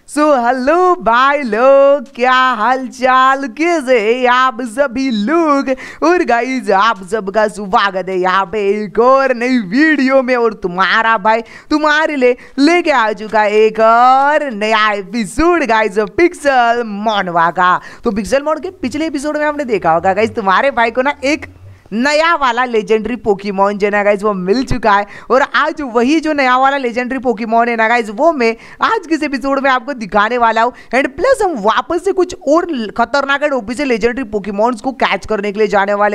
So hello भाई लोग, क्या हाल चाल, कैसे आप सभी लोग। और गाइस आप सबका स्वागत है यहाँ पे एक और नई वीडियो में। और तुम्हारा भाई तुम्हारे लिए लेके आ चुका है एक और नया एपिसोड गाइस पिक्सल मोनवा का। तो पिक्सल मोन के पिछले एपिसोड में आपने देखा होगा गाइस, तुम्हारे भाई को ना एक नया वाला लेजेंडरी पोकेमॉन जो ना गाइस वो मिल चुका है। और आज वही जो नया वाला लेजेंडरी पोकेमॉन है ना गाइस, वो मैं आज के एपिसोड में आपको दिखाने वाला हूँ। एंड प्लस हम वापस से कुछ और खतरनाक एंड ओपी से लेजेंडरी पोकेमॉन्स को कैच करने के लिए जाने वाले,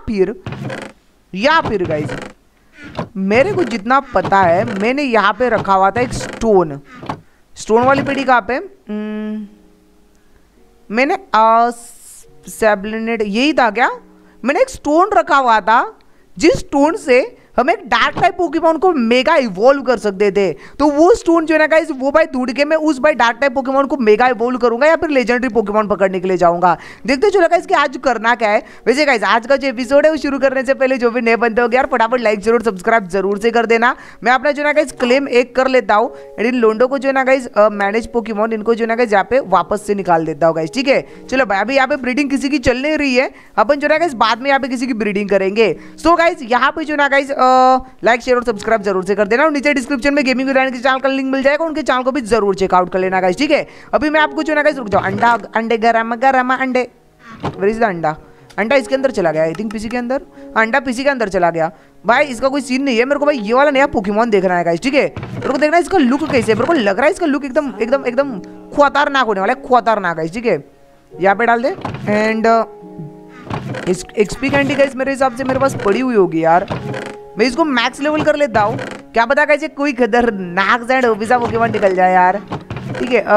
या फिर गाइस मेरे को जितना पता है मैंने यहाँ पे रखा हुआ था एक स्टोन वाली पेड़ी कहाँ पे मैंने सेब्लिनेट यही था क्या, मैंने एक स्टोन रखा हुआ था जिस स्टोन से हम एक डार्क टाइप पोकेमॉन को मेगा इवॉल्व कर सकते थे। तो वो स्टोन जो है ना गाइस वो भाई ढूंढ के मैं उस भाई डार्क टाइप पोकेमॉन को मेगा इवॉल्व करूंगा या फिर लेजेंडरी पोकेमॉन पकड़ने के लिए जाऊंगा। देखते चलो गाइस कि आज करना क्या है। वैसे गाइस आज का जो एपिसोड है वो शुरू करने से पहले जो भी नए बनते हो यार फटाफट लाइक जरूर सब्सक्राइब जरूर से कर देना। मैं अपना जो ना गाइस क्लेम एक कर लेता हूँ एंड इन लोंडो को जो ना गाइस मैनेज पोकेमॉन इनको जो ना गाइस यहाँ पे वापस से निकाल देता हूँ गाइस। ठीक है चलो भाई, अभी यहाँ पे ब्रीडिंग किसी की चल नहीं रही है, अपन जो ना गाइस बाद में यहाँ पे किसी की ब्रीडिंग करेंगे। सो गाइस यहाँ पे जो ना गाइस लाइक शेयर और सब्सक्राइब जरूर से कर देना। और नीचे डिस्क्रिप्शन में गेमिंग विरान के चैनल का लिंक मिल जाएगा, उनके चैनल को भी जरूर चेकआउट कर लेना गाइस। ठीक है अभी मैं आपको जो ना गाइस रुक जाओ, अंडे गरम गरम अंडे, वेयर इज द अंडा इसके अंदर चला गया, आई थिंक पीसी के अंदर, अंडा पीसी के अंदर चला गया। भाई इसका कोई सीन नहीं है, मेरे को भाई ये वाला नया पोकेमॉन देखना है गाइस। ठीक है मेरे को देखना है इसका लुक कैसे है, मेरे को लग रहा है इसका लुक एकदम एकदम एकदम खतरनाक होने वाला है, खतरनाक गाइस। ठीक है यहाँ पे डाल दे एंड एक्सपी कैंडी गाइस मेरे हिसाब से मेरे पास पड़ी हुई होगी यार, मैं इसको मैक्स लेवल कर लेता हूँ। क्या पता कैसे कोई खतरनाक सा ओपिसा पोकेमॉन निकल जाए यार। ठीक है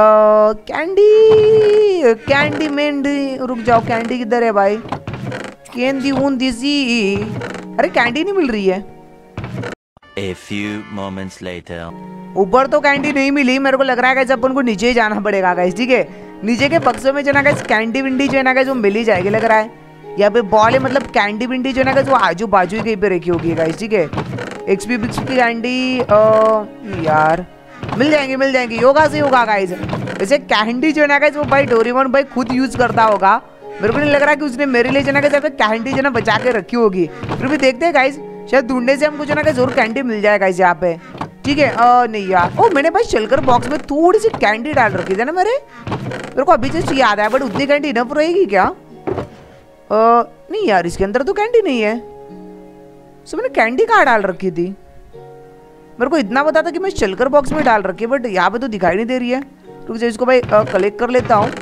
कैंडी मेंडी, रुक जाओ कैंडी किधर है भाई, कैंडी ऊंदी, अरे कैंडी नहीं मिल रही है। A few moments later. ऊपर तो कैंडी नहीं मिली, मेरे को लग रहा है कि अपन को नीचे ही जाना पड़ेगा गाइस। ठीक है नीचे के बक्सों में जो ना गाइस कैंडी विंडी जो है ना गाइस वो मिल ही जाएगी लग रहा है। यहाँ पे बॉल है मतलब कैंडी विंडी जो है ना गाइस वो आजू बाजू ही कहीं पे रखी होगी गाइस। ठीक है एक्सपी बिक्सपी कैंडी यार मिल जाएंगी योगा से होगा गाइस। वैसे कैंडी जो है ना गाइस वो भाई डोरेमोन भाई खुद यूज करता होगा, मेरे को नहीं लग रहा कि उसने मेरे लिए जो ना गाइस कैंडी जो ना बचा के रखी होगी। फिर भी देखते हैं गाइस, शायद ढूंढने से हमको जो ना जरूर कैंडी मिल जाएगा इस यहाँ पे। ठीक है नहीं यार मैंने भाई शेल्कर बॉक्स में थोड़ी सी कैंडी डाल रखी थी ना मेरे को अभी जस्ट याद आया, बट उतनी कैंडी इनफ रहेगी क्या? नहीं यार इसके अंदर तो कैंडी नहीं है, सो मैंने कैंडी कहाँ डाल रखी थी? मेरे को इतना पता था कि मैं शेल्कर बॉक्स में डाल रखी है, बट यहाँ पे तो दिखाई नहीं दे रही है। रुक जाओ इसको भाई कलेक्ट कर लेता हूँ।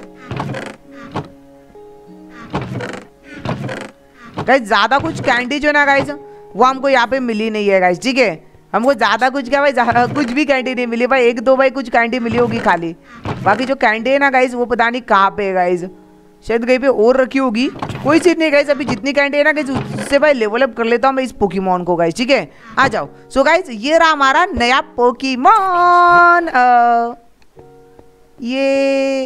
गाइस ज्यादा कुछ कैंडी जो है ना गाइस वो हमको यहाँ पे मिली नहीं है गाइस। ठीक है हमको ज्यादा कुछ क्या भाई कुछ भी कैंडी नहीं मिली भाई, एक दो भाई कुछ कैंडी मिली होगी खाली, बाकी जो कैंडी है ना गाइस वो पता नहीं कहाँ पे है गाइस, शायद कहीं पे और रखी होगी। कोई चीज नहीं गाइस, अभी जितनी कैंडी है ना गाइस उससे भाई लेवल अप कर लेता हूँ मैं इस पोकेमॉन को गाइस। ठीक है आ जाओ। सो गाइस ये रहा हमारा नया पोकेमॉन, ये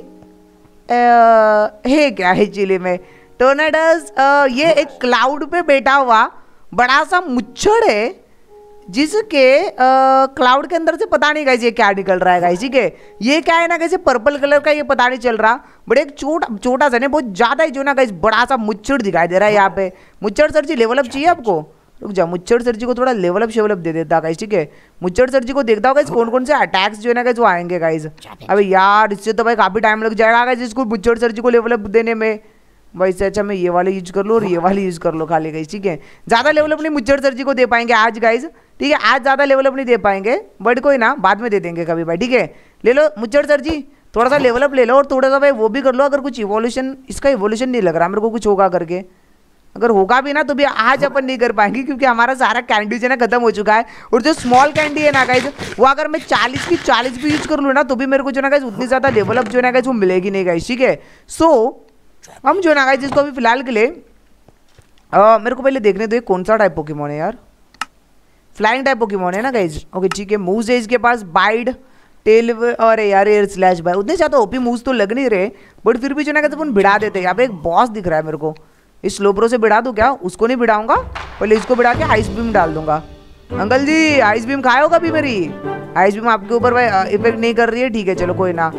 है क्या है चिली में टोर्नेडोस, ये एक क्लाउड पे बैठा हुआ बड़ा सा मुच्छड़ है जिसके क्लाउड के अंदर से पता नहीं गाइस ये क्या निकल रहा है गाइस। ठीक है ये क्या है ना गाइस पर्पल कलर का, ये पता नहीं चल रहा, बट एक छोटा सा नहीं बहुत ज्यादा ही जो ना गाइस बड़ा सा मुच्छड़ दिखाई दे रहा है यहाँ पे। मुच्छड़ सर जी लेवल अप चाहिए आपको, रुक जाओ मुच्छड़ सर जी को थोड़ा लेवल अप शेवल अप दे देता गाइस। ठीक है मुच्छड़ सर जी को देखता होगा कौन कौन से अटैक्स जो है ना गाइस वो आएंगे गाइस। अबे यार इससे तो भाई काफी टाइम लग जाएगा गाइस इसको मुच्छड़ सर जी को लेवल अप देने में। भाई से अच्छा मैं ये वाले यूज कर लो और ये वाले यूज कर लो खाली गाइस। ठीक है ज्यादा लेवल अप नहीं मुच्छड़ सर जी को दे पाएंगे आज गाइस। ठीक है आज ज्यादा लेवल अप नहीं दे पाएंगे, बट कोई ना बाद में दे देंगे कभी भाई। ठीक है ले लो मुच्छड़ सर जी थोड़ा सा लेवल अप ले लो और थोड़ा सा भाई वो भी कर लो, अगर कुछ इवोल्यूशन, इसका इवोल्यूशन नहीं लग रहा मेरे को कुछ होगा करके, अगर होगा भी ना तो भी आज अपन नहीं कर पाएंगे क्योंकि हमारा सारा कैंडी जो है ना खत्म हो चुका है। और जो स्मॉल कैंडी है ना गाइस वो अगर मैं 40 की 40 भी यूज कर लूँ ना तो भी मेरे को जो ना गाइस उतनी ज्यादा लेवल अप जो है ना गाइस वो मिलेगी नहीं गाइस। ठीक है सो हम जो ना गाइस इसको अभी फिलहाल के लिए मेरे को पहले देखने दो कौन सा टाइप पोकेमॉन है यार, फ्लाइंग टाइप पोकेमॉन है ना गाइस। ओके ठीक है मूव्स है इसके पास बाइड टेल और यार एयर स्लैश बाय, उतने ज्यादा ओपी मूव्स तो लग नहीं रहे, बट फिर भी जो ना कहते अपन भिड़ा देते हैं। यहाँ पे एक बॉस दिख रहा है मेरे को, इस स्लोब्रो से भिड़ा दूं क्या? उसको नहीं भिड़ाऊंगा, पहले इसको भिड़ा के आइस बीम डाल दूंगा। अंकल जी आइस बीम खाए हो कभी मेरी? आइस बीम आपके ऊपर भाई इफेक्ट नहीं कर रही है, ठीक है चलो कोई ना।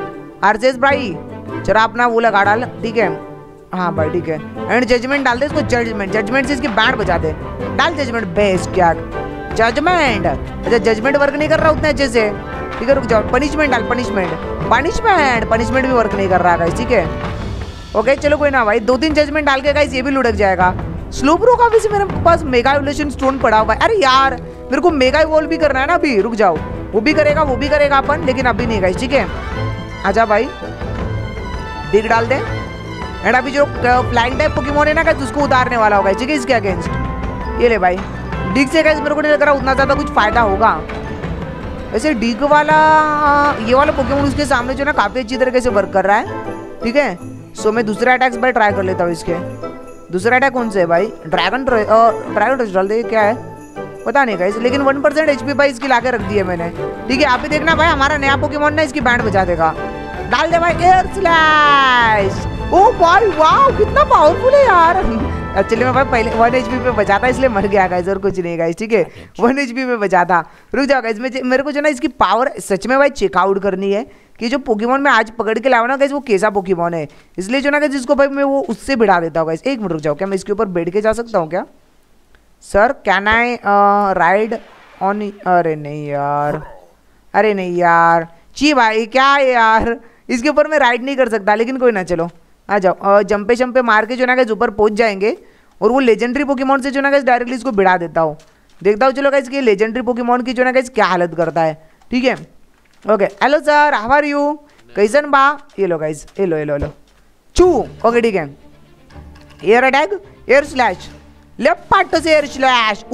आरजेस भाई जरा अपना वो लगा डाल, ठीक है। हाँ भाई ठीक है। एंड जजमेंट डाल दे इसको, जजमेंट से इसकी बैंड बजा दे। डाल जजमेंट बेस्ट क्या जजमेंट। अच्छा जजमेंट वर्क नहीं कर रहा उतने अच्छे से, ठीक है रुक जाओ। पनिशमेंट डाल, पनिशमेंट भी वर्क नहीं कर रहा गाइस, ठीक है। ओके चलो कोई ना भाई, 2-3 जजमेंट डाल के गाइस ये भी लुढ़क जाएगा। स्लो प्रो का वैसे मेरे पास मेगा इवोल्यूशन स्टोन पड़ा हुआ है। अरे यार मेरे को मेगा इवॉल्व भी करना है ना अभी, रुक जाओ। वो भी करेगा अपन, लेकिन अभी नहीं गाइस, ठीक है। आजा भाई डिग डाल दे। एंड अभी जो फ्लाइंग टाइप पोकेमोन है ना गाइस उसको उतारने वाला होगा, ठीक है, इसके अगेंस्ट। ये ले भाई डिग से गाइस मेरे को नहीं लग रहा उतना ज्यादा कुछ फायदा होगा। वैसे डिग वाला ये वाला पोकेमोन उसके सामने जो ना काफी अच्छी तरीके से वर्क कर रहा है, ठीक है। सो मैं दूसरा अटैक्स भाई ट्राई कर लेता हूँ इसके। दूसरा अटैक कौन सा है भाई? ड्रैगन टच डाल दे, क्या है पता नहीं गाइस, लेकिन 1% एचपी भाई इसकी लाके रख दी है मैंने, ठीक है। आप भी देखना भाई हमारा नया पोकेमोन ना इसकी बैंड बजा देगा। डाल दे भाई एयर स्लैश। ओ भाई वाह कितना पावरफुल है यार। एक्चुअली मैं भाई पहले 1 एचपी पे बचा था इसलिए मर गया गाइस, और कुछ नहीं गाइस, ठीक है। 1 एचपी पे बचा था। रुक जाओ गाइस, मेरे को जो ना इसकी पावर सच में भाई चेकआउट करनी है कि जो पोकेमोन मैं आज पकड़ के लाऊं ना गाइस वो कैसा पोकेमोन है। इसलिए जो ना गाइस जिसको भाई मैं वो उससे भिड़ा देता हूँ गाइस। एक मिनट रुक जाओ, क्या मैं इसके ऊपर बैठ के जा सकता हूँ क्या? Sir can I ride on? अरे नहीं यार ची भाई क्या है यार, इसके ऊपर मैं राइड नहीं कर सकता, लेकिन कोई ना चलो आ जाओ। जंपे मार के जो ना गाइस ऊपर पहुंच जाएंगे, और वो लेजेंडरी पोकेमोन से जो ना गाइस डायरेक्टली इसको भिड़ा देता हूँ। देखता हूँ चलो गाइस कि लेजेंडरी पोकेमोन की जो ना गाइस क्या हालत करता है, ठीक है। Okay hello sir, how are you? कैसन बा? ये लो गाइस, ये लो चू। ओके ठीक है। Air attack, air slash, left part से air slash.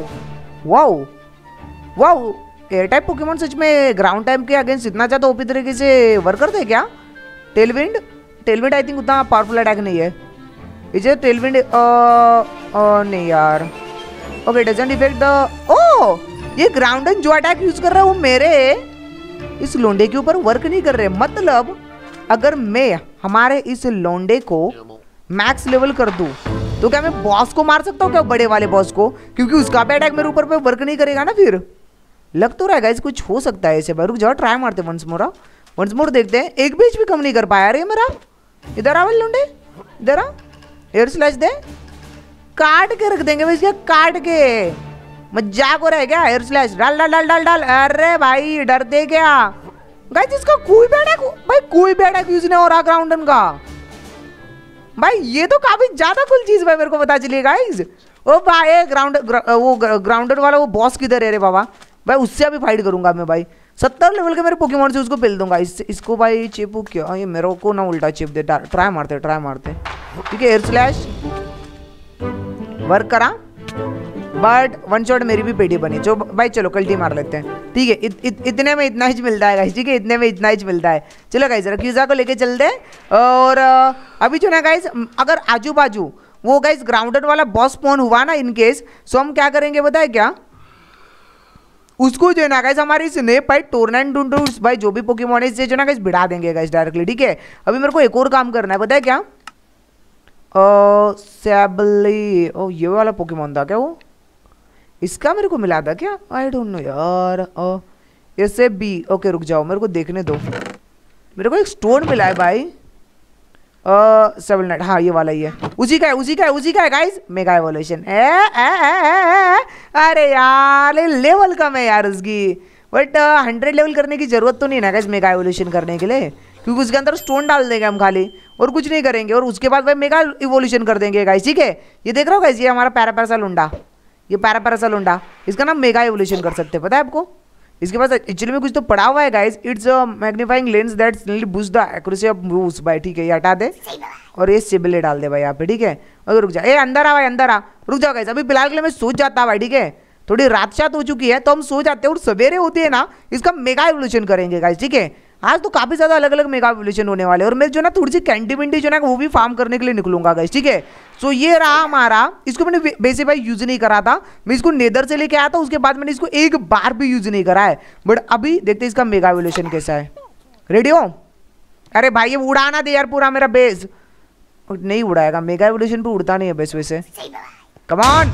Wow air type Pokemon सच में ग्राउंड टाइप के अगेंस्ट इतना ज़्यादा ओपी तरीके से वर्क करते हैं क्या? टेलविंड आई थिंक उतना पावरफुल अटैक नहीं है। इसे टेलविंड नहीं यार। ओके डजंट इफेक्ट द ये ग्राउंडन जो अटैक यूज कर रहा है वो मेरे इस लोंडे के ऊपर वर्क नहीं कर रहे। मतलब अगर मैं हमारे इस लोंडे को मैक्स लेवल कर दूं तो क्या मैं बॉस को मार सकता हूँ क्या, बड़े वाले बॉस को? क्योंकि उसका भी अटैक मेरे ऊपर पे वर्क नहीं करेगा ना। फिर लग तो रहा है गाइस कुछ हो सकता है ऐसे। रुक जाओ ट्राई मारते वंस मोर देखते हैं। एक बीच भी कम नहीं कर पाया रे मेरा। इधर आ लोंडे, इधर आ, एयर स्लैश दे, काट के रख देंगे भाई इसके, काट के। मजाक हो रहा है क्या? एयर स्लैश डाल डाल डाल डाल डाल। अरे भाई डरते क्या गाइस, इसका कोई भी अटैक यूज नहीं हो रहा ग्राउंडन का भाई। ये तो काफी ज्यादा कुल चीज भाई मेरे को पता चली गाइस। ओ भाई ग्राउंडर वाला वो बॉस किधर है रे बाबा? भाई उससे अभी फाइट करूंगा मैं भाई। 70 लेवल के मेरे पोकेमोन से उसको पेल दूंगा। इसको भाई चिपू क्या, ये मेरे को ना उल्टा चिप दे। ट्राई मारते ठीक है। एयर स्लैश वर्क करा, बट वन शॉट मेरी भी पेटी बनी। जो भाई चलो कल्टी मार लेते हैं, ठीक है। इतने में इतना ही मिलता है गाइस, ठीक है, इतने में इतना ही मिलता है। चलो गाइस रक्यूजा को लेके चलते हैं। और अभी जो ना गाइस अगर आजू बाजू वो गाइस ग्राउंडर वाला बॉस स्पॉन हुआ ना इन केस, सो हम क्या करेंगे बताए क्या? उसको जो है ना गाइस हमारे इस नेप भाई टोर्नाडोस भाई जो भी पोकेमोन है इससे जो ना गाइस भिड़ा देंगे गाइस डायरेक्टली, ठीक है। अभी मेरे को एक और काम करना है, पता है क्या? सैबली, ओ ये वाला पोकेमोन था क्या वो? इसका मेरे को मिला था क्या? आई डोंट नो यार। ऐसे बी, ओके रुक जाओ मेरे को देखने दो। मेरे को एक स्टोन मिला है भाई। 7 नाइट, हाँ ये वाला ही है, उसी का है गाइस। Mega evolution. अरे यार लेवल कम है यार उसकी, बट 100 लेवल करने की जरूरत तो नहीं ना गाइस मेगा एवोल्यूशन करने के लिए, क्योंकि उसके अंदर स्टोन डाल देंगे हम खाली और कुछ नहीं करेंगे, और उसके बाद भाई मेगा इवोल्यूशन कर देंगे गाइस, ठीक है। ये देख रहे हो गाइस, ये हमारा पैरापैरासा लुंडा, ये पैरापैरासा लुंडा, इसका नाम मेगा इवोल्यूशन कर सकते हैं, पता है आपको? इसके पास एक्चुअली में कुछ तो पड़ा हुआ है guys. It's a magnifying lens that simply boost the accuracy of moves भाई, ठीक है। ये हटा दे और ये सिबले डाल दे भाई यहाँ पे, ठीक है। अगर रुक जा, ए अंदर आ भाई, अंदर आ, रुक जाओ गाइस। अभी फिलहाल के लिए मैं सोच जाता भाई, ठीक है। थोड़ी रात शात हो चुकी है तो हम सो जाते हैं, और सवेरे होती है ना इसका मेगा इवोल्यूशन करेंगे गाइस, ठीक है। आज तो काफी ज्यादा अलग अलग मेगा इवोल्यूशन होने वाले, और मैं जो ना थोड़ी सी कैंडी विंडी जो ना वो भी फार्म करने के लिए निकलूंगा गाइस, ठीक है। सो ये रहा हमारा, इसको मैंने बेसिक भाई यूज नहीं करा था, मैं इसको नेदर से लेके आया था, उसके बाद मैंने इसको एक बार भी यूज नहीं करा है, बट अभी देखते हैं इसका मेगा इवोल्यूशन कैसा है। रेडी हो? अरे भाई ये उड़ाना दे यार पूरा मेरा बेस। नहीं उड़ाएगा, मेगा इवोल्यूशन पे उड़ता नहीं है बेस वैसे। कम ऑन,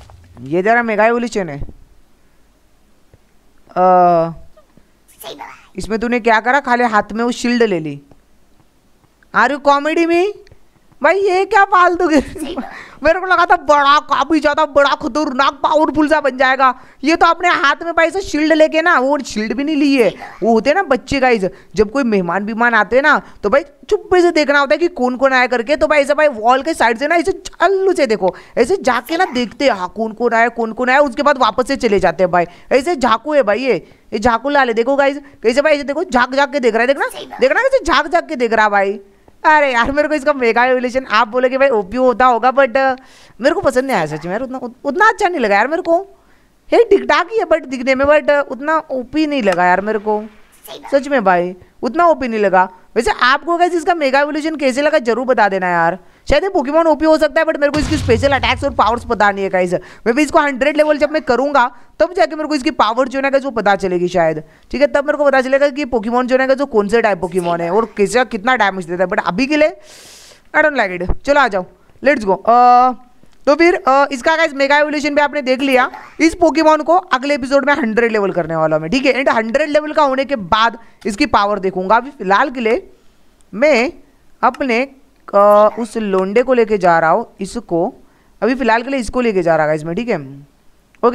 ये तेरा मेगा इवोल्यूशन है। इसमें तूने क्या करा, खाली हाथ में वो शील्ड ले ली। आर यू कॉमेडी में भाई, ये क्या फालतू के मेरे को लगा था बड़ा, काफी ज्यादा बड़ा खतरनाक पावरफुल सा बन जाएगा। ये तो अपने हाथ में भाई से शील्ड लेके ना, वो शील्ड भी नहीं ली है, वो होते हैं ना बच्चे गाइस, जब कोई मेहमान बीमान आते हैं ना तो भाई चुप्पे से देखना होता है कि कौन कौन आया करके। तो भाई ऐसे भाई वॉल के साइड से ना ऐसे चालू से देखो, ऐसे जाके ना देखते हैं हाँ कौन कौन आया कौन कौन आया, उसके बाद वापस से चले जाते हैं भाई। ऐसे झाकू है भाई, ये झाकू ला ले, देखो गाइस कैसे भाई, ऐसे देखो झाक झाक के देख रहा है, देखना देखना कैसे झाक झाक के देख रहा भाई। अरे यार मेरे को इसका मेगा एवोल्यूशन, आप बोले कि भाई ओपी होता होगा बट मेरे को पसंद नहीं आया सच में यार, उतना अच्छा नहीं लगा यार मेरे को। ये ठीक ठाक ही है बट दिखने में, बट उतना ओपी नहीं लगा यार मेरे को सच में भाई, उतना ओपी नहीं लगा। वैसे आपको गाइस इसका मेगा एवोल्यूशन कैसे लगा जरूर बता देना यार। शायद ये पोकेमॉन ओपी हो सकता है बट मेरे को इसकी स्पेशल अटैक्स और पावर्स पता नहीं है गाइस। मैं भी इसको 100 लेवल जब मैं करूंगा तब जाके मेरे को इसकी पावर जो है ना वो पता चलेगी शायद, ठीक है, तब मेरे को पता चलेगा कि पोकेमॉन जो है जो कौन से टाइप पोकेमॉन है और कैसे कितना डैमेज देता है। बट अभी के लिए आई डोंट लाइक इट। चलो आ जाओ, लेट्स गो। तो फिर इसका गाइस मेगा एवोल्यूशन भी आपने देख लिया। इस पोकेमॉन को अगले एपिसोड में 100 लेवल करने वाला हूं मैं, ठीक है, एंड 100 लेवल का होने के बाद इसकी पावर देखूंगा। अभी फिलहाल के लिए मैं अपने उस लोंडे को लेके जा रहा हूँ, इसको अभी फिलहाल के लिए इसको लेके जा रहा है इसमें, ठीक है, ओके।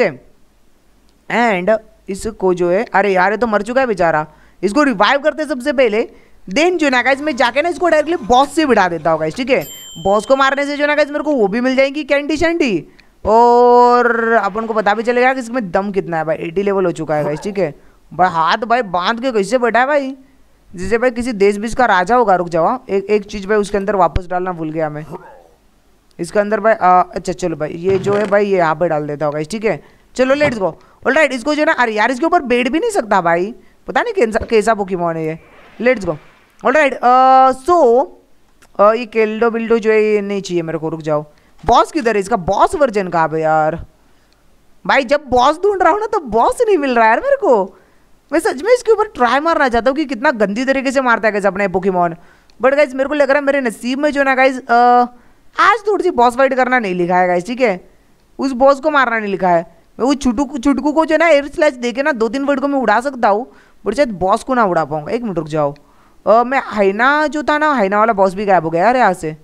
एंड इसको जो है, अरे यार ये तो मर चुका है बेचारा, इसको रिवाइव करते सबसे पहले। देन जो ना गाइस मैं जाके ना इसको डायरेक्टली बॉस से बिठा देता हूँ गाइस, ठीक है। बॉस को मारने से जो ना गाइस मेरे को वो भी मिल जाएगी कैंडी शैंडी, और अपन को पता भी चलेगा कि इसमें दम कितना है भाई। 80 लेवल हो चुका है गाइस, ठीक है भाई। हाथ भाई बांध के कैसे बैठा है भाई, जैसे भाई किसी देश बीस का राजा होगा। रुक जाओ, एक चीज़ भाई उसके अंदर वापस डालना भूल गया मैं, इसके अंदर भाई अच्छा चलो भाई ये जो है भाई ये यहाँ पे डाल देता होगा, ठीक है। चलो लेट्स गो। ऑलराइट, इसको जो ना, अरे यार इसके ऊपर बैठ भी नहीं सकता भाई, पता नहीं कैसा पोकेमॉन है ये। Let's go. ऑलराइट, सो ये केल्डो बिल्डो जो है ये नहीं चाहिए मेरे को। रुक जाओ, बॉस किधर है इसका, बॉस वर्जन कहाँ पे यार भाई। जब बॉस ढूंढ रहा हूँ ना तो बॉस नहीं मिल रहा है यार मेरे को। मैं सच में इसके ऊपर ट्राई मारना चाहता हूँ कि कितना गंदी तरीके से मारता है गाइस अपने पोकेमॉन, बट गाइस मेरे को लग रहा है मेरे नसीब में जो ना गाइस आज थोड़ी सी बॉस फाइट करना नहीं लिखा है गाइस, ठीक है, उस बॉस को मारना नहीं लिखा है। मैं वो छुटकू को जो ना एयर स्लैश देके ना 2-3 वर्ड को मैं उड़ा सकता हूँ बट शायद बॉस को ना उड़ा पाऊंगा। एक मिनट रुक जाओ, मैं हाइना जो था ना, हाइना वाला बॉस भी गायब हो गया यार यहाँ से।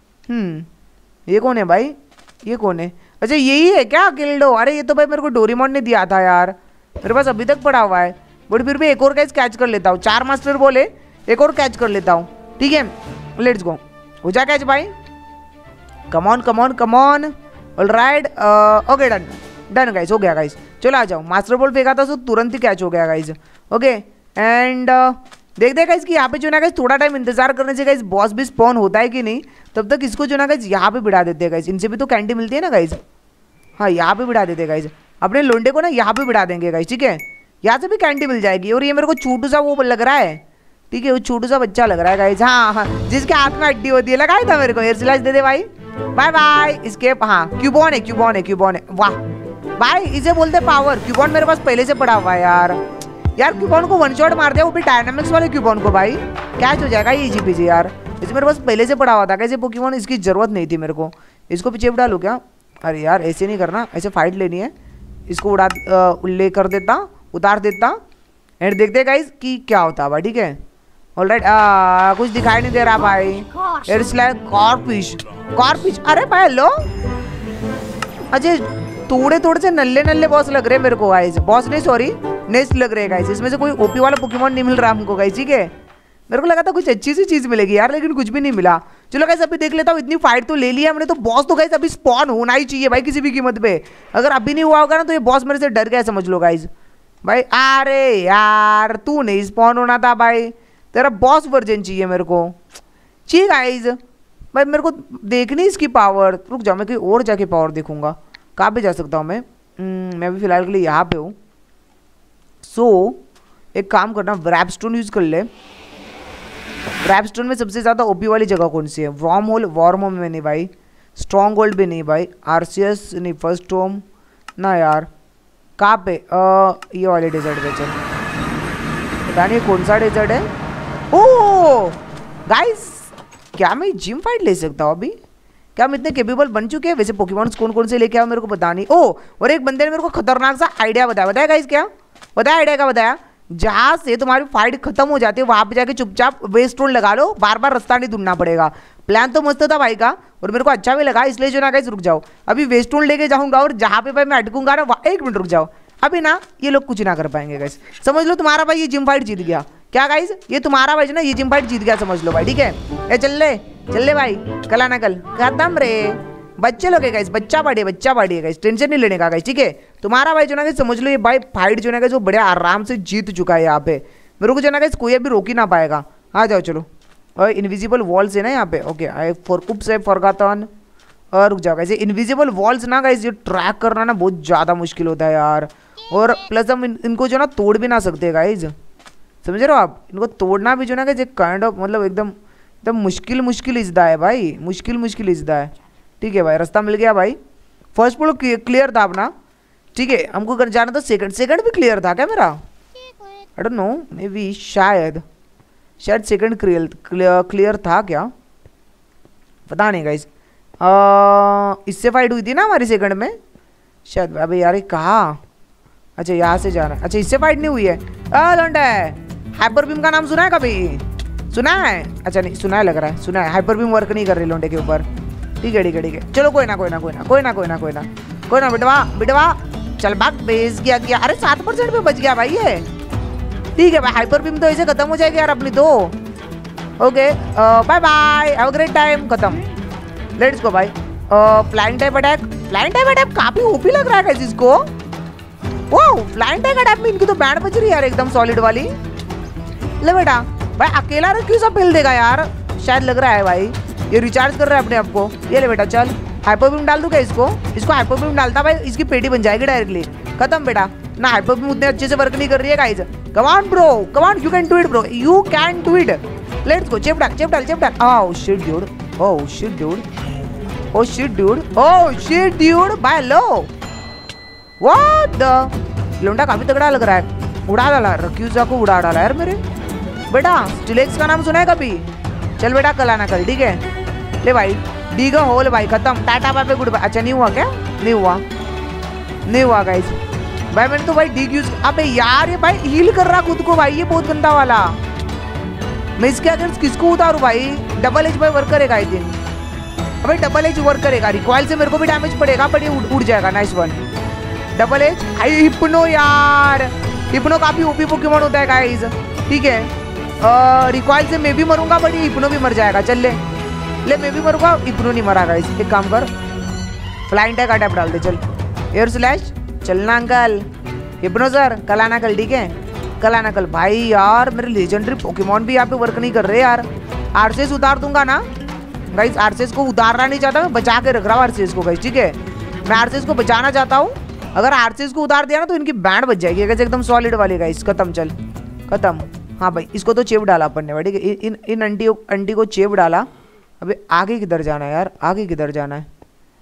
ये कौन है भाई, ये कौन है, अच्छा यही है क्या केल्डो। अरे ये तो भाई मेरे को डोरेमोन ने दिया था यार, मेरे पास अभी तक पड़ा हुआ है, बट फिर भी एक और कैच कर लेता हूँ। 4 मास्टर बोले, एक और कैच कर लेता हूँ, ठीक है। लेट्स गो, हो जा कैच भाई, come on come on come on. Alright, okay done done guys, हो गया गाइस। चलो आ जाओ, मास्टर बॉल फेंका था तो तुरंत ही कैच हो गया गाइस, ओके। एंड देखते हैं गाइस कि यहाँ पे जो ना गाइस थोड़ा टाइम इंतजार करने से गाइस बॉस भी स्पॉन होता है कि नहीं, तब तक इसको जो ना गाइस यहाँ पे बिठा देते हैं गाइस। इनसे भी तो कैंडी मिलती है ना गाइस, हाँ यहाँ पे बिठा देते हैं गाइस। अपने लोंडे को ना यहाँ पे बिठा देंगे गाइस, ठीक है, यहाँ से भी कैंडी मिल जाएगी। और ये मेरे को छोटू सा वो लग रहा है, ठीक है, वो छोटू सा बच्चा लग रहा है गाइस, हाँ हाँ, जिसके हाथ में हड्डी होती है, लगाया था मेरे को। एयर स्लैश दे दे भाई, बाय बाय स्केप। हाँ क्यूबॉन है, क्यूबॉन है, क्यूबॉन है, वाह भाई इसे बोलते पावर। क्यूबॉन मेरे पास पहले से पड़ा हुआ है यार, यार क्यूबॉन को वन शॉट मार दिया, वो भी डायनामिक्स वाले क्यूबॉन को भाई, कैच हो जाएगा ये इजी पीजी यार। इसे मेरे पास पहले से पड़ा हुआ था, कैसे पोकेमॉन इसकी जरूरत नहीं थी मेरे को। इसको पीछे डालू क्या, अरे यार ऐसे नहीं करना, ऐसे फाइट लेनी है। इसको उड़ा ले कर देता, उतार देता, एंड देखते गाइस कि क्या होता है भाई, ठीक है। ऑलराइट, कुछ दिखाई नहीं दे रहा भाई। एयर स्लैश कॉर्पिश, अरे भाई हेलो, अजय थोड़े थोड़े से नल्ले नल्ले बॉस लग रहे हैं मेरे को गाइस, बॉस नहीं सॉरी नेस्ट लग रहे हैं गाइस। इसमें से कोई ओपी वाला पोकेमॉन नहीं मिल रहा हमको गाइस, ठीक है। मेरे को लगा था कुछ अच्छी सी चीज मिलेगी यार, लेकिन कुछ भी नहीं मिला। चलो गाइस अभी देख लेता हूँ, इतनी फाइट तो ले लिया हमने, तो बॉस तो गाइस अभी स्पॉन होना ही चाहिए भाई किसी भी कीमत पे। अगर अभी नहीं हुआ होगा ना तो ये बॉस मेरे से डर गया समझ लो गाइस भाई। अरे यार तू नहीं स्पॉन होना था भाई, तेरा बॉस वर्जन चाहिए मेरे को, चाहिए गाइस भाई। मेरे को देखनी इसकी पावर, रुक जाओ मैं कहीं और जाके पावर देखूंगा। कहाँ पे जा सकता हूँ मैं अभी फिलहाल के लिए यहाँ पे हूँ। सो एक काम करना, व्रैपस्टोन यूज कर ले। व्रैपस्टोन में सबसे ज़्यादा ओपी वाली जगह कौन सी है, वॉर्म होल में नहीं भाई, स्ट्रॉन्ग होल्ड भी नहीं भाई, आरसीएस नहीं, फर्स्ट होम ना यार। कहाँ पे, ये वाले डेजर्ट पे चल, पता नहीं कौन सा डेजर्ट है। ओह गाइस क्या मैं जिम फाइट ले सकता हूँ अभी, क्या हम इतने केपेबल बन चुके हैं। वैसे पोकेमॉन्स कौन कौन से लेके आओ मेरे को पता नहीं। ओ और एक बंदे ने मेरे को खतरनाक सा आइडिया बताया गाइस, क्या बताया आइडिया, क्या बताया, जहां से तुम्हारी फाइट खत्म हो जाती है वहां पे जाके चुपचाप वेस्ट रोड लगा लो, बार बार रास्ता नहीं ढूंढना पड़ेगा। प्लान तो मस्त था भाई का और मेरे को अच्छा भी लगा, इसलिए जो ना गाइस रुक जाओ, अभी वेस्ट रोड लेके जाऊंगा और जहां पे भाई मैं अटकूंगा ना, 1 मिनट रुक जाओ, अभी ना ये लोग कुछ ना कर पाएंगे गाइस। समझ लो तुम्हारा भाई ये जिम फाइट जीत गया। क्या गाइस, ये तुम्हारा भाई जो ना ये जिम फाइट जीत गया, समझ लो भाई, ठीक है। ए चल ले भाई, कला ना कल खत्म रे। बच्चे लोग है गाइस, बच्चा पार्टी है गाइस, टेंशन नहीं लेने का गाइस, ठीक है। तुम्हारा भाई जो ना गाइस समझ लो ये भाई फाइट जो ना गाइस वो बड़े आराम से जीत चुका है यहाँ पे। मेरे को जो ना गाइस कोई अभी रोक ही ना पाएगा। आ जाओ चलो। और इनविजिबल वॉल्स है ना यहाँ पे, ओके। आई फॉरगॉटन। और रुक जाओ गाइस, इनविजिबल वॉल्स ना गाइस ये ट्रैक करना ना बहुत ज़्यादा मुश्किल होता है यार। और प्लस हम इनको जो ना तोड़ भी ना सकते गाइस, समझ रहे हो आप। इनको तोड़ना भी जो ना गाइस एक काइंड ऑफ मतलब एकदम मुश्किल इज्दा है भाई, मुश्किल इज्दा है, ठीक है भाई। रास्ता मिल गया भाई। फर्स्ट फ्लोर क्लियर था अपना, ठीक है। हमको कर जाना था सेकंड भी क्लियर था क्या मेरा, I don't know, maybe शायद सेकंड क्लियर था क्या, पता नहीं गाइस। इससे फाइट हुई थी ना हमारी सेकंड में शायद। अबे यार ये कहाँ, अच्छा यहाँ से जाना, अच्छा इससे फाइट नहीं हुई है। लौंडा हाइपर बीम का नाम सुना है कभी, सुना है? अच्छा नहीं सुना है लग रहा है, सुना है। हाइपर बीम वर्क नहीं कर रही लौंडे के ऊपर, ठीक है। चलो कोई ना बिटवा चल भाग, बेस किया। अरे 7% पे बच गया भाई ये, ठीक है भाई। हाइपर बीम तो ऐसे खत्म हो जाएगी यार अपनी तो। Okay bye bye, have a great time, खत्म। लेट्स गो भाई। फ्लाइंग टाइप अटैक काफी ओपी लग रहा है गाइस इसको। वाओ, फ्लाइंग टाइप अटैक में इनकी तो बैंड बज रही है यार एकदम सॉलिड वाली। ले बेटा भाई, अकेला क्यों सब फेल देगा यार, शायद लग रहा है भाई ये रिचार्ज कर रहा है अपने आप को। ये ले बेटा चल, हाइपर बीम डाल दूं क्या इसको हाइपर बीम डालता भाई इसकी पेटी बन जाएगी डायरेक्टली, खत्म बेटा ना। हाइपर बीम उतने अच्छे से वर्क नहीं कर रही है guys. Come on bro, come on, you can do it bro, you can do it. Let's go, chip डाल। ओह शिट ड्यूड, बाय लो। व्हाट द, लोंडा काफी तगड़ा लग रहा है। उड़ा डाला रक्यूजा को, उड़ा डाला यार मेरे बेटा। स्टिलेक्स का नाम सुना है कभी? चल बेटा कल आना कल, ठीक है। ले भाई डी का होल भाई, खत्म, tata bye bye goodbye. अच्छा नहीं हुआ क्या, नहीं हुआ गाइस भाई। मैंने तो भाई डी यूज, अबे यार ये भाई हील कर रहा खुद को भाई, ये बहुत गंदा वाला। मैं इसके अगेंस्ट किसको उतारू भाई? डबल एज भाई वर्क करेगा आई थिंक, अबे डबल एज वर्क करेगा। रिकॉइल से मेरे को भी डैमेज पड़ेगा बट ये उड़ जाएगा। Nice one, double edge. Hypno यार, हिप्नो काफी ओपी पोकेमॉन होता है गाइस, ठीक है। रिकॉइल से मैं भी मरूंगा बट ये हिप्नो भी मर जाएगा। चल ले मैं भी मरूंगा, हिप्नो नहीं मरा गाइस। एक काम कर, फ्लाइंग टैग अटैक डाल दे, चल। एयर स्लैश, चलना अंकल। हिप्नो सर कल आना कल, ठीक है, कल आना कल। भाई यार मेरे लेजेंडरी पोकेमॉन भी यहाँ पे वर्क नहीं कर रहे यार। आरसीएस उतार दूंगा ना गाइस, आरसीएस को उतारना नहीं चाहता मैं, बचा के रख रहा हूँ आरसीएस को गाइस, ठीक है। मैं आरसीएस को बचाना चाहता हूँ, अगर आरसीएस को उतार दिया ना तो इनकी बैंड बच जाएगी गाइस एकदम सॉलिड वाली गाइस। खत्म, चल खत्म। हाँ भाई इसको तो चेप डाला अपन ने, ठीक है। इन अंटी को चेप डाला। अबे आगे किधर जाना है यार, आगे किधर जाना है,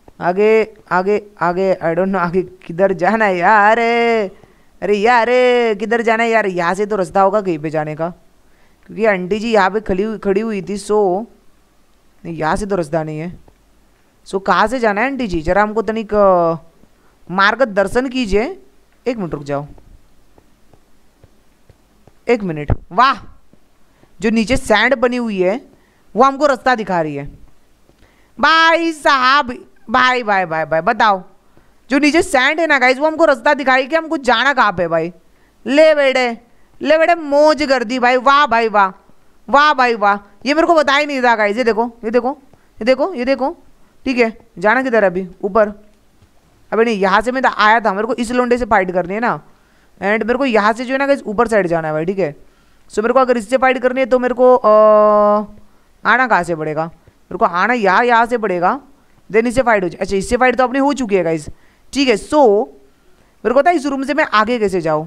आगे आई डोंट नो आगे किधर जाना है यार। अरे यार किधर जाना है यार, यहाँ से तो रास्ता होगा कहीं पे जाने का, क्योंकि आंटी जी यहाँ पे खड़ी हुई थी। सो यहाँ से तो रास्ता नहीं है। सो कहाँ से जाना है आंटी जी, जरा हमको तनिक मार्गदर्शन कीजिए। 1 मिनट रुक जाओ, 1 मिनट। वाह, जो नीचे सैंड बनी हुई है वो हमको रास्ता दिखा रही है भाई साहब। भाई बताओ, जो नीचे सैंड है ना गाइस वो हमको रास्ता दिखाई कि हमको जाना कहाँ पे भाई। ले बेटे मौज कर दी भाई। वाह भाई वाह, ये मेरे को बता ही नहीं था गाइस। ये देखो, ठीक है। जाना किधर है अभी, ऊपर? अबे नहीं, यहाँ से मैं आया था, मेरे को इस लोंडे से फाइट करनी है ना, एंड मेरे को यहाँ से जो है ना गाइस ऊपर साइड जाना है भाई, ठीक है। सो मेरे को अगर इससे फाइट करनी है तो मेरे को आना कहाँ से पड़ेगा? मेरे को आना यहाँ से पड़ेगा, देन इससे फाइट हो जाए। अच्छा इससे फाइट तो अपनी हो चुकी है गाइस, ठीक है। सो मेरे को पता है इस रूम से मैं आगे कैसे जाऊँ।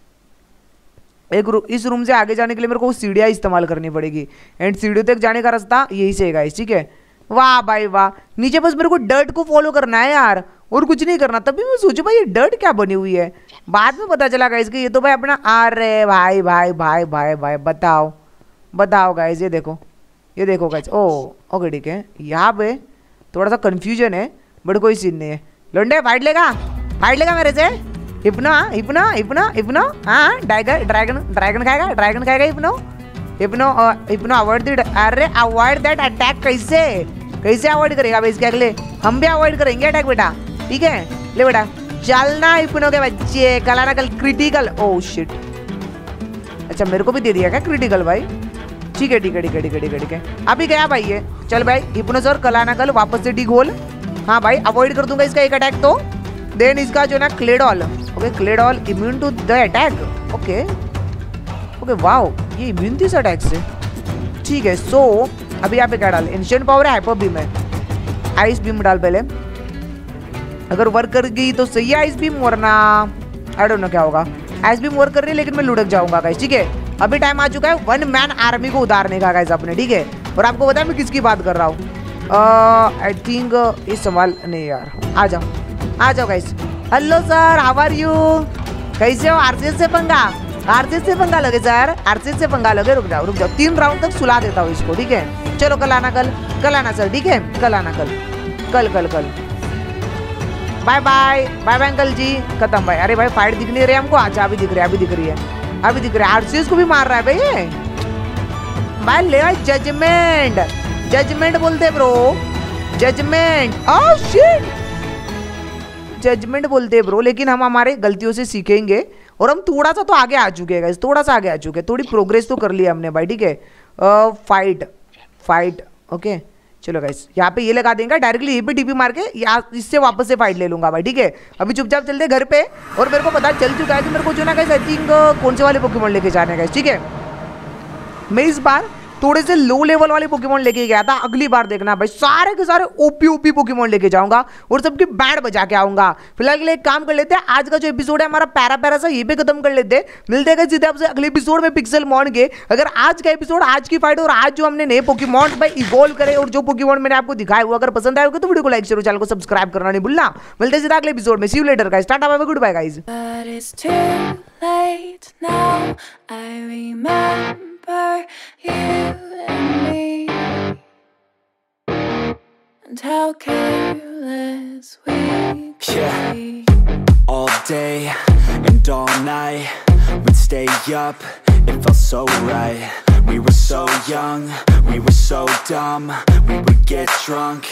इस रूम से आगे जाने के लिए मेरे को सीढ़ियाँ इस्तेमाल करनी पड़ेगी, एंड सीढ़ियों तक जाने का रास्ता यही से है गाइस, ठीक है। वाह भाई वाह, नीचे बस मेरे को डर्ट को फॉलो करना है यार, और कुछ नहीं करना। तभी मैं सोचू भाई ये डर्ट क्या बनी हुई है, बाद में पता चला गाइस कि ये तो भाई अपना। अरे भाई बताओ गाइस, ये देखो गाइस। ओके ठीक है, यहाँ पे थोड़ा सा कन्फ्यूजन है बट कोई सीन नहीं है। लंडे फाइट लेगा मेरे से, हिप्नो हाँ ड्रैगन खाएगा हिप्नो अवॉइड अरे अवॉइड दैट अटैक कैसे अवॉइड करेगा भाई इसके अगले हम भी अवॉइड करेंगे अटैक बेटा ठीक है ले बेटा चलना हिप्नो के बच्चे कल क्रिटिकल ओ शिट अच्छा मेरे को भी दे दिया क्या क्रिटिकल भाई ठीक है अभी गया भाई ये चल भाई हिप्नो सर कल वापस से डी गोल हाँ भाई अवॉइड कर दूंगा इसका एक अटैक तो देन इसका जो ना Claydol okay Claydol immune to the attack okay wow ये इम्यून थी इस अटैक से ठीक है सो अभी यहाँ पे क्या डाल एंशिएंट पावर है हाइपर बीम है आइस बीम डाल पहले अगर वर्क कर गई तो सही है आइस बीम वरना आई डोंट नो क्या होगा आइस बीम वर्क कर रही है लेकिन मैं लुढ़क जाऊंगा गाइस ठीक है अभी टाइम आ चुका है 1 मैन आर्मी को उतारने का गाइस अपने ठीक है और आपको पता है मैं किसकी बात कर रहा हूँ आई थिंक ये सवाल नहीं यार आ जाओ guys hello sir how are you कैसे हो आरसीएस से पंगा लगे सर आरसीएस से पंगा लगे रुक जाओ 3 राउंड तक सुला देता हूँ इसको ठीक है चलो कल आना सर ठीक है कल आना कल बाय बाय अंकल जी खत्म भाई अरे भाई फाइट दिख नहीं रही हमको अच्छा अभी दिख रही है आरसीएस को भी मार रहा है भाई ले जजमेंट बोलते ब्रो जजमेंट बोलते हैं ब्रो लेकिन हम हमारे गलतियों से सीखेंगे और हम थोड़ा सा तो आगे आ चुके हैं थोड़ी प्रोग्रेस तो कर लिया हमने भाई ठीक है फाइट ओके चलो गाइस यहाँ पे ये लगा देंगे डायरेक्टली यहीं पे टीपी मार के या इससे वापस से फाइट ले लूंगा भाई ठीक है अभी चुपचाप चलते घर पे और मेरे को पता चल चुका है कि मेरे को जो ना गाइस आई थिंक कौन से वाले पोकेमॉन लेके जाने गाइस ठीक है मैं इस बार थोड़े से लो लेवल वाले पोकेमॉन लेके गया था अगली बार देखना भाई सारे के सारे ओपी पोकेमॉन लेके जाऊंगा और सबकी बैंड बजा के आऊंगा फिलहाल के लिए एक काम कर लेते हैं आज का जो एपिसोड है हमारा पैरा सा ये भी खत्म कर लेते हैं मिलते हैं सीधे आपसे अगले एपिसोड में पिक्सेलमॉन के अगर आज का एपिसोड आज की फाइट और आज जो हमने नए पोकेमॉन भाई इवॉल्व करे और जो पोकेमॉन मैंने आपको दिखाया वो अगर पसंद आएगा तो वीडियो को लाइक शेयर चैनल को सब्सक्राइब करना नहीं भूलना मिलते हैं सीधे अगले एपिसोड में see you later guys tata bye bye goodbye guys late now. I remember you and me, and how careless we could be. All day and all night, we'd stay up, it felt so right. We were so young, we were so dumb, we would get drunk